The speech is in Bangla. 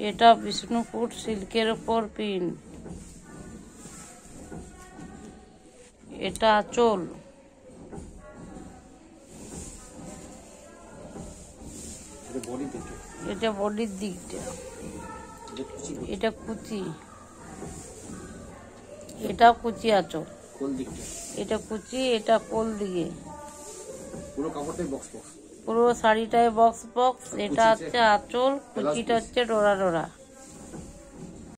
এটা বিষ্ণুপুর সিল্কের উপর প্রিন্ট। এটা আঁচল। এটা বডির দিকটা। এটা কুচি। এটা কুচি আঁচল। এটা কুচি, এটা কোল দিকে। পুরো শাড়িটায় বক্স বক্স। এটা হচ্ছে আঁচল, কুচিটা হচ্ছে ডোরা ডোরা।